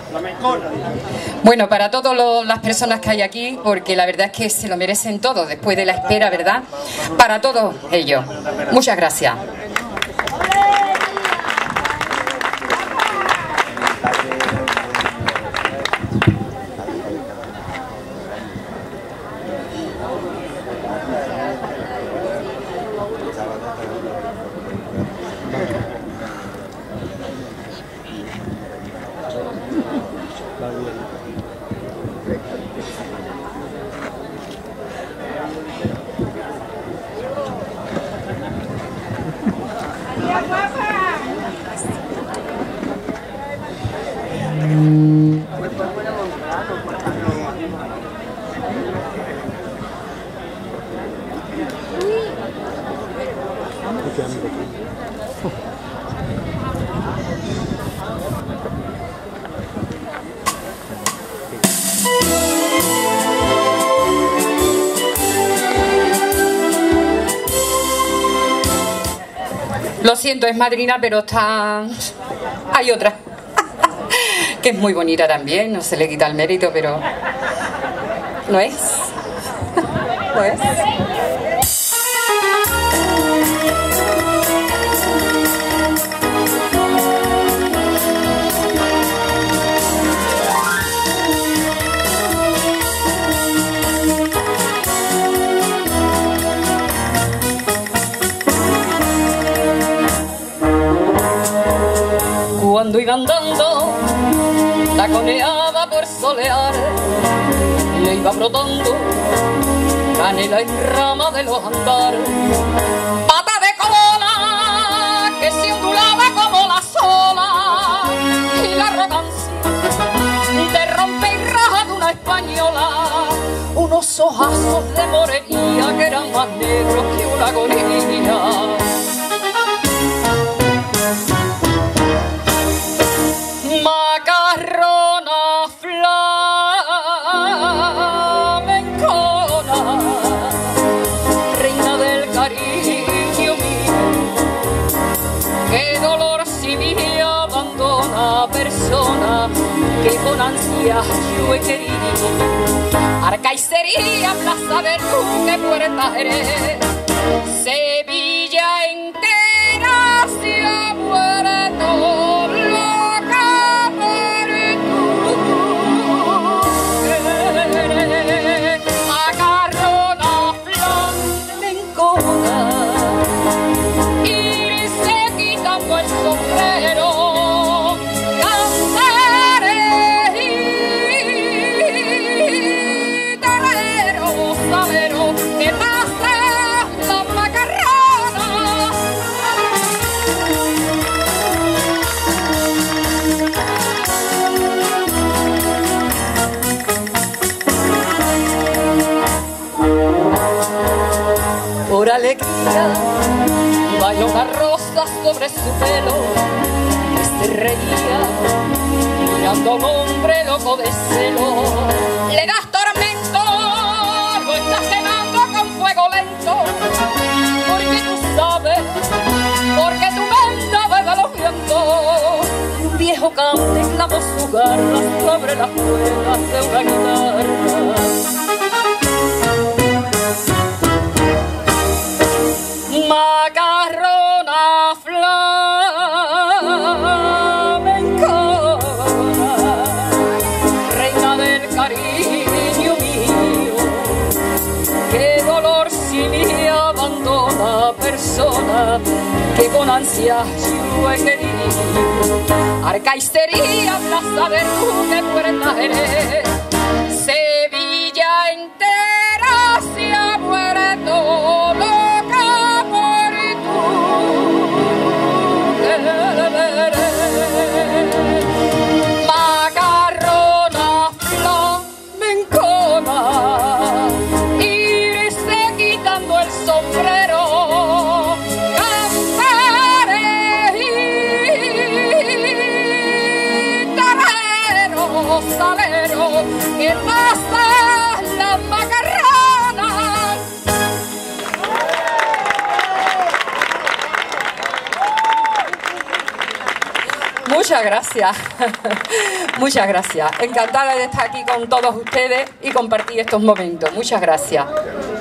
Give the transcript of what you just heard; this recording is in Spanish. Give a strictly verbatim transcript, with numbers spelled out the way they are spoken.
Bueno, para todas las personas que hay aquí, porque la verdad es que se lo merecen todos después de la espera, ¿verdad? Para todos ellos. Muchas gracias. Lo siento, es madrina, pero está... hay otra que es muy bonita también, no se le quita el mérito, pero no es, no es. Cuando iba andando, taconeaba por solear, le iba brotando canela en rama de los andares, pata de cola que se ondulaba como la sola, y la arrogancia de rompe y raja de una española, unos ojazos de morería que eran más negros que una agonía. Macarrona flamencona, reina del cariño mío, qué dolor si me abandona persona que con ansias yo he querido. Arcaicería, Plaza del Duque, Puerta Jerez, Sevilla entera se ha muerto. Por alegría bailó una rosa sobre su pelo, que se reía mirando a un hombre loco de celo. Le das tormento, lo estás quemando con fuego lento, porque tú sabes, porque tu mente bebe los vientos. Un viejo cante clavó su garra sobre las cuerdas de una guitarra. Macarrona flamencona, reina del cariño mío, qué dolor si me abandona persona que con ansias yo he querido. Arcaicería, Plaza del Duque, Puerta Jerez, Sevilla entera se ha muerto. Macarrona flamencona, irse quitando el sombrero, cantaré y tarero, salero, que pasa la macarrona. Muchas gracias. Muchas gracias. Encantada de estar aquí con todos ustedes y compartir estos momentos. Muchas gracias.